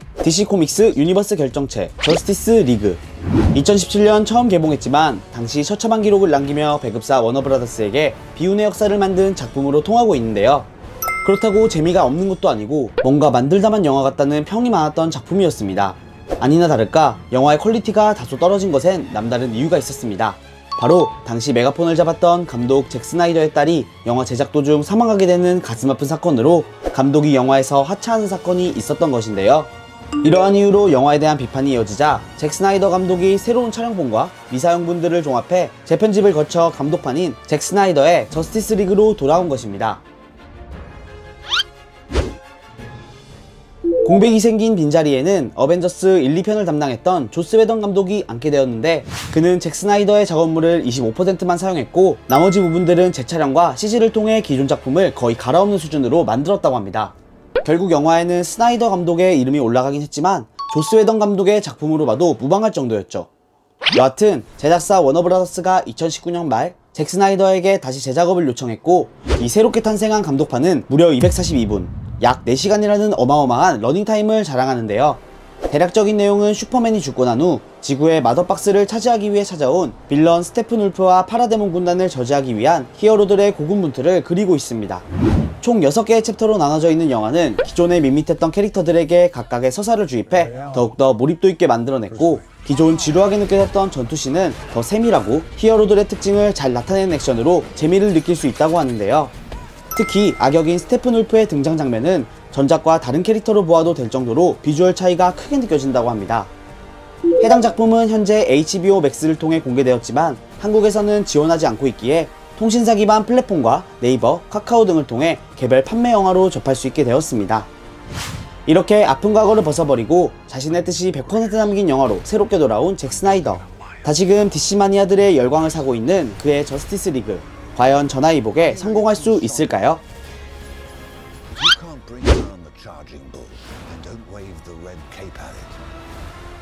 DC 코믹스 유니버스 결정체 저스티스 리그. 2017년 처음 개봉했지만 당시 처참한 기록을 남기며 배급사 워너브라더스에게 비운의 역사를 만든 작품으로 통하고 있는데요. 그렇다고 재미가 없는 것도 아니고 뭔가 만들다만 영화 같다는 평이 많았던 작품이었습니다. 아니나 다를까 영화의 퀄리티가 다소 떨어진 것엔 남다른 이유가 있었습니다. 바로 당시 메가폰을 잡았던 감독 잭 스나이더의 딸이 영화 제작 도중 사망하게 되는 가슴 아픈 사건으로 감독이 영화에서 하차하는 사건이 있었던 것인데요. 이러한 이유로 영화에 대한 비판이 이어지자 잭 스나이더 감독이 새로운 촬영본과 미사용분들을 종합해 재편집을 거쳐 감독판인 잭 스나이더의 저스티스 리그로 돌아온 것입니다. 공백이 생긴 빈자리에는 어벤져스 1, 2편을 담당했던 조스 웨던 감독이 앉게 되었는데 그는 잭 스나이더의 작업물을 25%만 사용했고 나머지 부분들은 재촬영과 CG를 통해 기존 작품을 거의 갈아엎는 수준으로 만들었다고 합니다. 결국 영화에는 스나이더 감독의 이름이 올라가긴 했지만 조스 웨던 감독의 작품으로 봐도 무방할 정도였죠. 여하튼 제작사 워너브라더스가 2019년 말 잭 스나이더에게 다시 재작업을 요청했고 이 새롭게 탄생한 감독판은 무려 242분 약 4시간이라는 어마어마한 러닝타임을 자랑하는데요. 대략적인 내용은 슈퍼맨이 죽고 난 후 지구의 마더박스를 차지하기 위해 찾아온 빌런 스테픈 울프와 파라데몬 군단을 저지하기 위한 히어로들의 고군분투를 그리고 있습니다. 총 6개의 챕터로 나눠져 있는 영화는 기존에 밋밋했던 캐릭터들에게 각각의 서사를 주입해 더욱더 몰입도 있게 만들어냈고 기존 지루하게 느껴졌던 전투씬은 더 세밀하고 히어로들의 특징을 잘 나타내는 액션으로 재미를 느낄 수 있다고 하는데요. 특히 악역인 스테픈 울프의 등장 장면은 전작과 다른 캐릭터로 보아도 될 정도로 비주얼 차이가 크게 느껴진다고 합니다. 해당 작품은 현재 HBO 맥스를 통해 공개되었지만 한국에서는 지원하지 않고 있기에 통신사 기반 플랫폼과 네이버, 카카오 등을 통해 개별 판매 영화로 접할 수 있게 되었습니다. 이렇게 아픈 과거를 벗어버리고 자신의 뜻이 100% 남긴 영화로 새롭게 돌아온 잭 스나이더. 다시금 DC 마니아들의 열광을 사고 있는 그의 저스티스 리그. 과연 전화위복에 성공할 수 있을까요? You can't bring down the charging bull and don't wave the red cape at it.